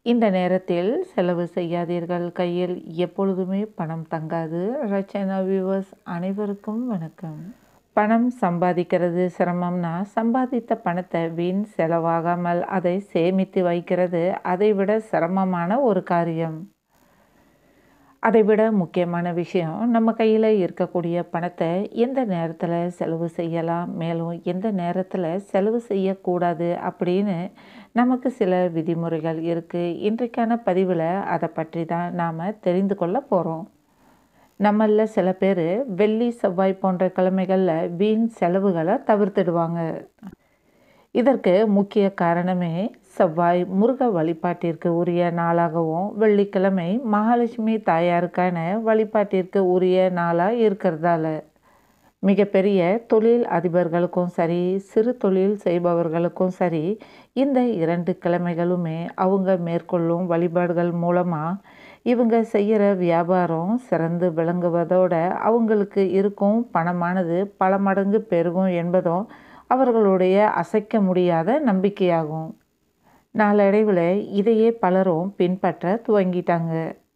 இந்த நேரத்தில் செலவு செய்யாதீர்கள். கையில் எப்பொழுதுமே பணம் தங்காது. ரச்சனா வியூவர்ஸ் அனைவருக்கும் வணக்கம். பணம் சம்பாதிக்கிறது சிரமம்னா, சம்பாதித்த பணத்தை வீண் செலவாகாமல் அதை சேமித்து வைக்கிறது அதைவிட சிரமமான ஒரு காரியம். அதைவிட முக்கியமான விஷயம், நம்ம கையில் இருக்கக்கூடிய பணத்தை எந்த நேரத்தில் செலவு செய்யலாம், மேலும் எந்த நேரத்தில் செலவு செய்யக்கூடாது அப்படின்னு நமக்கு சில விதிமுறைகள் இருக்குது. இன்றைக்கான பதிவில் அதை பற்றி தான் நாம் தெரிந்து கொள்ள போகிறோம். நம்மளில் சில பேர் வெள்ளி செவ்வாய் போன்ற கிழமைகளில் வீண் செலவுகளை தவிர்த்துடுவாங்க. இதற்கு முக்கிய காரணமே செவ்வாய் முருக வழிபாட்டிற்கு உரிய நாளாகவும், வெள்ளிக்கிழமை மகாலட்சுமி தாயாருக்கான வழிபாட்டிற்கு உரிய நாளாக இருக்கிறதால மிகப்பெரிய தொழில் அதிபர்களுக்கும் சரி, சிறு தொழில் செய்பவர்களுக்கும் சரி, இந்த 2 கிழமைகளுமே அவங்க மேற்கொள்ளும் வழிபாடுகள் மூலமாக இவங்க செய்கிற வியாபாரம் சிறந்து விளங்குவதோட அவங்களுக்கு இருக்கும் பணமானது பல மடங்கு பெருகும் என்பதும் அவர்களுடைய அசைக்க முடியாத நம்பிக்கையாகும். நாளடைவில் இதையே பலரும் பின்பற்ற துவங்கிட்டாங்க.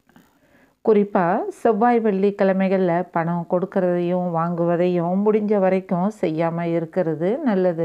குறிப்பாக செவ்வாய் வெள்ளிக்கிழமைகளில் பணம் கொடுக்கறதையும் வாங்குவதையும் முடிஞ்ச வரைக்கும் செய்யாமல் இருக்கிறது நல்லது.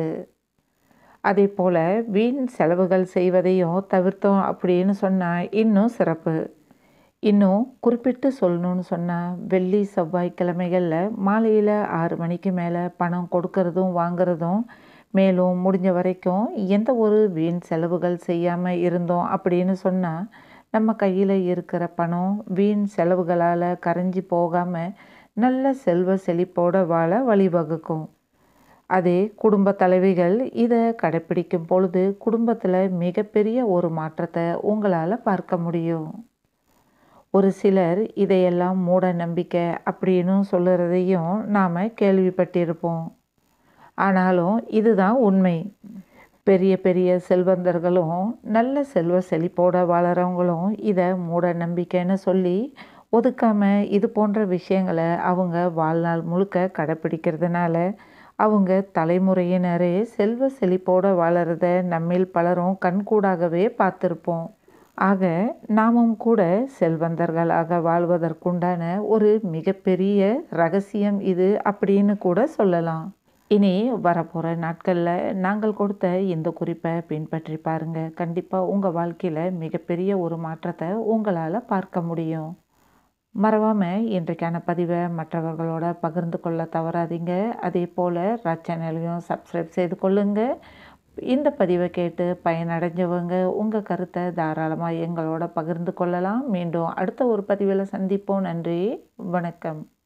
அதே போல் வீண் செலவுகள் செய்வதையும் தவிர்த்தோம் அப்படின்னு சொன்னால் இன்னும் சிறப்பு. இன்னும் குறிப்பிட்டு சொல்லணும்னு சொன்னால், வெள்ளி செவ்வாய்க்கிழமைகளில் மாலையில் 6 மணிக்கு மேலே பணம் கொடுக்கறதும் வாங்கிறதும், மேலும் முடிஞ்ச வரைக்கும் எந்த ஒரு வீண் செலவுகள் செய்யாமல் இருந்தோம் அப்படின்னு சொன்னால், நம்ம கையில் இருக்கிற பணம் வீண் செலவுகளால் கரைஞ்சி போகாமல் நல்ல செல்வ செழிப்போட வாழ வழிவகுக்கும். அதே குடும்ப தலைவிகள் இதை கடைப்பிடிக்கும் பொழுது குடும்பத்தில் மிகப்பெரிய ஒரு மாற்றத்தை உங்களால் பார்க்க முடியும். ஒரு சிலர் இதையெல்லாம் மூட நம்பிக்கை அப்படின்னு சொல்லுறதையும் நாம் கேள்விப்பட்டிருப்போம். ஆனாலும் இதுதான் உண்மை. பெரிய பெரிய செல்வந்தர்களும் நல்ல செல்வ செழிப்போட வாழறவங்களும் இதை மூட நம்பிக்கைன்னு சொல்லி ஒதுக்காமல் இது போன்ற விஷயங்களை அவங்க வாழ்நாள் முழுக்க கடைப்பிடிக்கிறதுனால அவங்க தலைமுறையினரே செல்வ செழிப்போட வாழறத நம்மில் பலரும் கண்கூடாகவே பார்த்துருப்போம். ஆக நாமும் கூட செல்வந்தர்களாக வாழ்வதற்குண்டான ஒரு மிகப்பெரிய ரகசியம் இது அப்படின்னு கூட சொல்லலாம். இனி வரப்போகிற நாட்களில் நாங்கள் கொடுத்த இந்த குறிப்பை பின்பற்றி பாருங்கள். கண்டிப்பாக உங்கள் வாழ்க்கையில் மிகப்பெரிய ஒரு மாற்றத்தை உங்களால் பார்க்க முடியும். மறவாமல் இன்றைக்கான பதிவை மற்றவர்களோட பகிர்ந்து கொள்ள தவறாதீங்க. அதே போல் சேனலையும் சப்ஸ்கிரைப் செய்து கொள்ளுங்கள். இந்த பதிவை கேட்டு பயனடைஞ்சவங்க உங்கள் கருத்தை தாராளமாக எங்களோட பகிர்ந்து கொள்ளலாம். மீண்டும் அடுத்த ஒரு பதிவில் சந்திப்போம். நன்றி, வணக்கம்.